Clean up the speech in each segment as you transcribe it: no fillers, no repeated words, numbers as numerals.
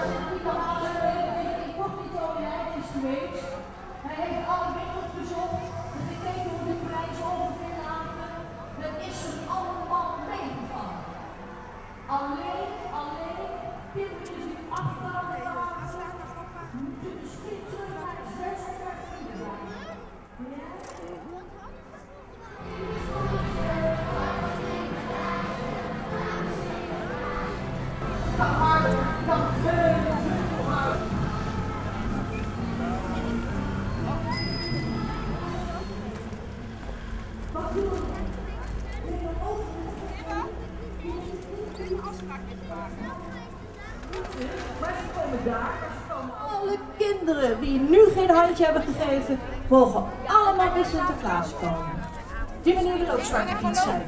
Sinterklaas incognito is geweest. Hij heeft alle winkels bezocht en gekeken hoe de prijzen ongeveer lagen. Dat is er allemaal meegevallen. Alleen, Pim is nu achteraan gelaten. De schiet terug naar de 604 blijven. Ja? Alle kinderen die nu geen handje hebben gegeven, mogen allemaal bij Sinterklaas komen. Die meneer wil ook Zwarte Piet zijn.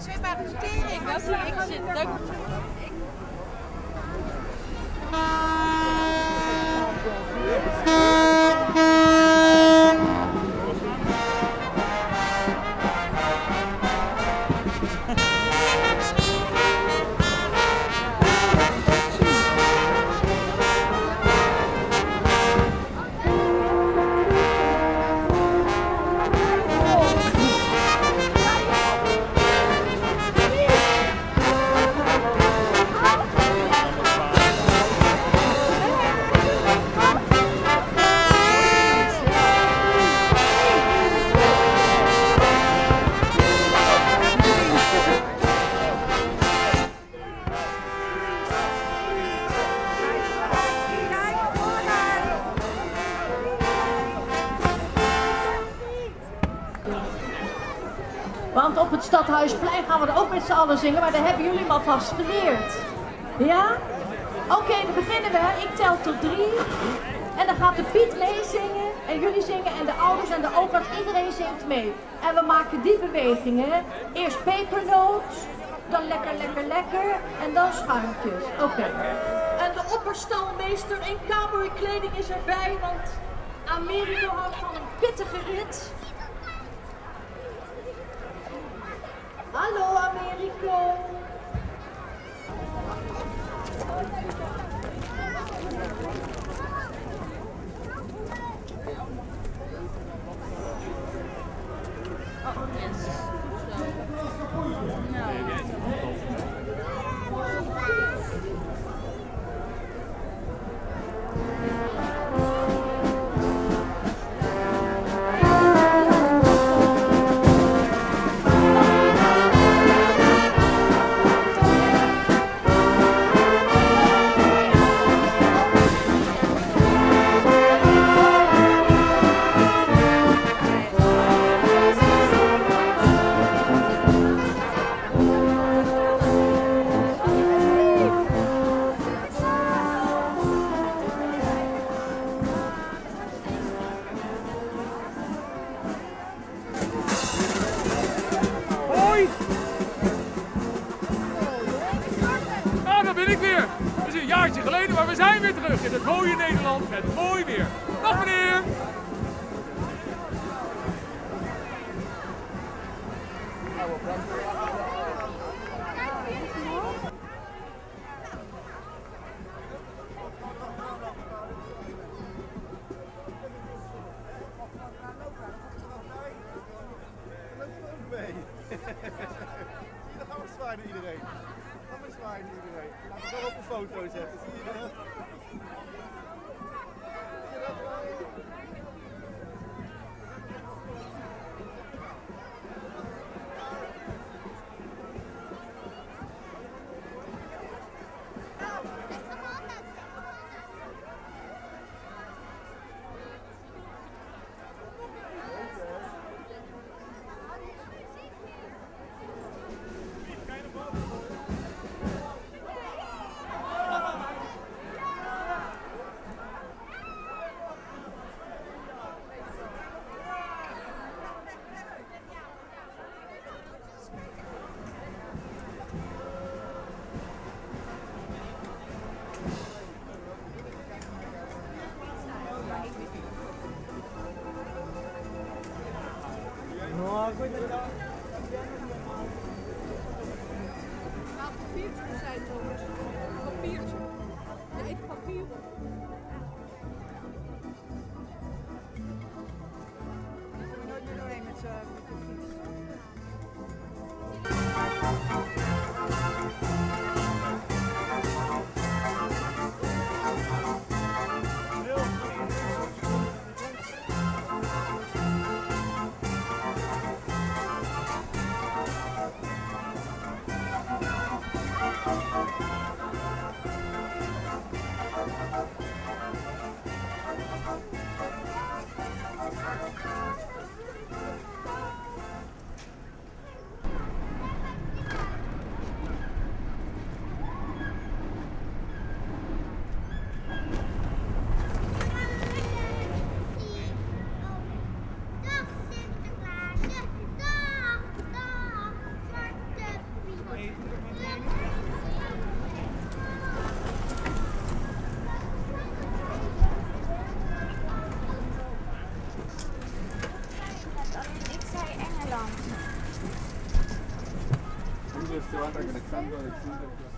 Want op het Stadhuisplein gaan we er ook met z'n allen zingen, maar daar hebben jullie me alvast geleerd. Ja? Oké, dan beginnen we. Ik tel tot 3. En dan gaat de Piet meezingen en jullie zingen en de ouders en de opa's, iedereen zingt mee. En we maken die bewegingen. Eerst pepernoot, dan lekker, lekker, lekker en dan schuimpjes. Oké. En de opperstalmeester in cowboykleding is erbij, want Amerigo houdt van een pittige rit. Hallo Amerigo! Maar we zijn weer terug in het mooie Nederland met mooi weer. Dag meneer! Dan gaan we zwaaien naar iedereen. Gaan we zwaaien naar iedereen. Laten we zo op een foto zetten. Zie je dat? Papiertje zijn, jongens. Papiertje. Ja, even papier. se van regresando del sur.